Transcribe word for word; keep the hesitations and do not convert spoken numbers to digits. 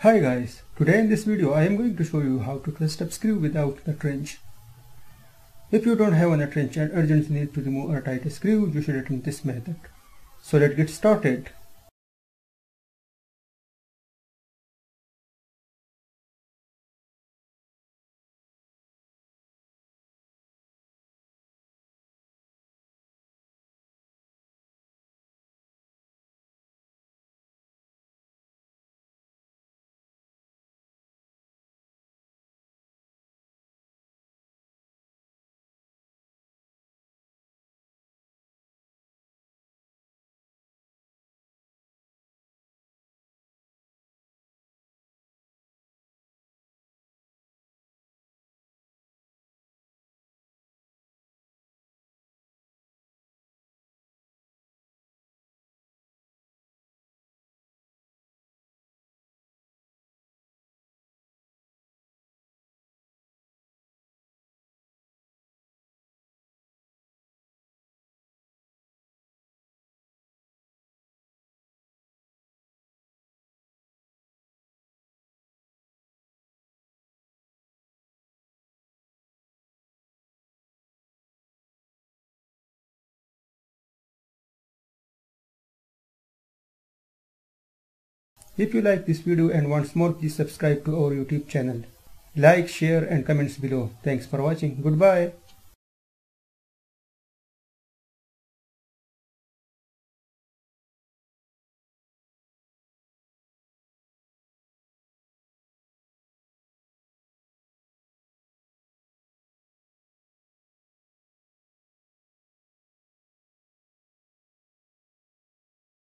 Hi guys, today in this video I am going to show you how to twist up screw without the wrench. If you don't have a nut wrench and urgently need to remove a tight screw, you should attempt this method. So let's get started. If you like this video and want more, please subscribe to our YouTube channel. Like, share and comments below. Thanks for watching. Goodbye.